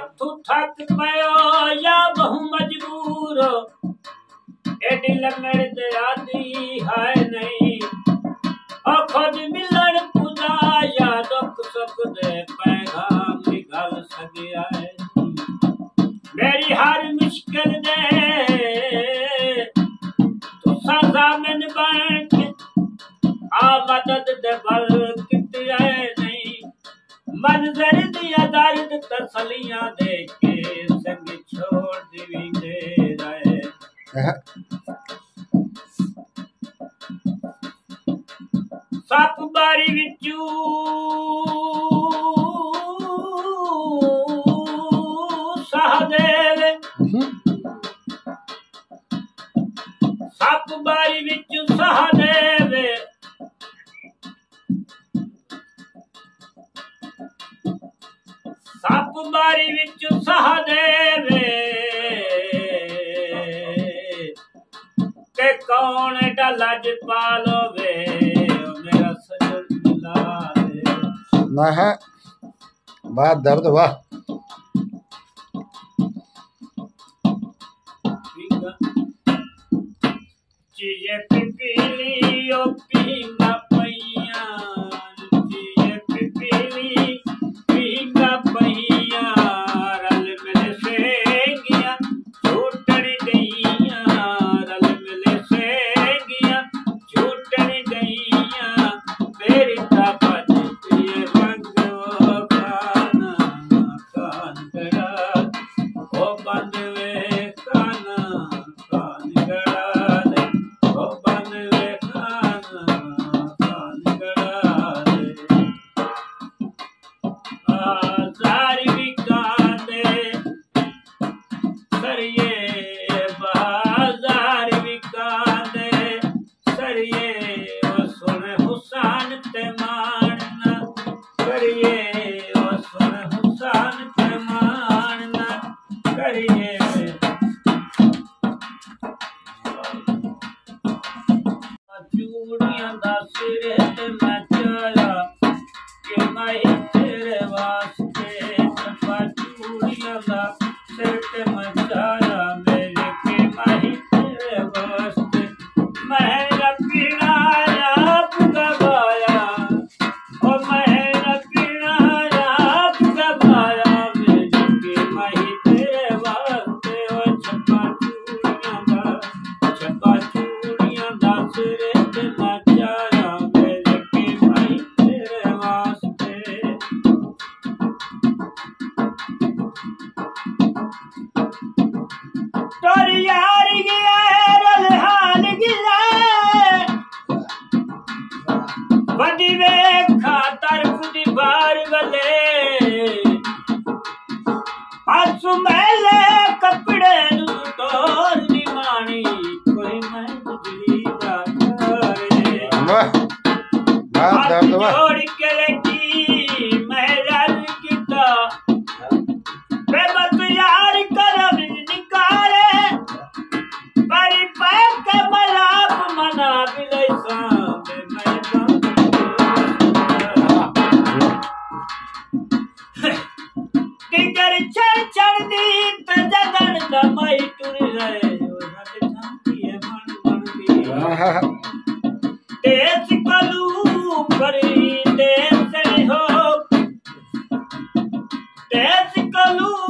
तू थक पयो या बहु मजबूर एडी लंगड़ दे आदि है नहीं और खुद मिलन खुदा या दुख सुख दे पैगाम निकाल सकिया है मेरी हर मुश्किल दे तू साज़ामिन बन के आ मदद दे बल कितिया नहीं मंजर दिया दर्द तसलियां दे के संग छोड़ दिवी दे रहे सप बारी विचू सहदेव सप बारी विचू सहदेव सप बारी विचू सहदेव के कौन डाला पालो वे मेरा सजन मिला दे ना है बात दर्द वाह चीज़ें पिपीली ओ पींगा पैया चीज़ें पिपीली पींगा पैया रल मिल से गया छूटन गईया रल मिल से गया छूटन गईया मेरी ताकत ये बंद वो खाना कान गड़ा ओ बंद वे खाना कान गड़ा ओ बंद वे खाना कान गड़ा आज़ार भी कांदे सरिये बाजार भी कांदे सरिये वो सुन हुसान ते मानना करिए वो सुन हुसान ते मानना करिए चूड़ियां दा सिरे ते मैं चाया कि मैं तेरे वास्ते चपा चूड़ियां दा सिर ते मैं चाया मेरे के मैं तेरे वास्ते मेरा पीना आप गवाया ओ मेरा पीना आप गवाया मेरे के मैं तेरे वास्ते ओ चपा चूड़ियां दा सिरे ते मैं चाया मेरे के मैं तेरे वास्ते तोरी यार गया रल हाल गया बड़ी वेखा तरफ दी बार वले आसु मेले कपड़े नू तोर दी मानी कोई मैं गुजरी दा करे वाह बात दर्द वाह जोड़ के लगी मैं रल किता बेबत यार करम निकाले परी पैक मलाप मना बिलै सांदे मैं टिकर चढ़ दी त जगन द मई टुर रहे ओ नट ठांकी मन मन दी देश कलू करी देश हो देश कलू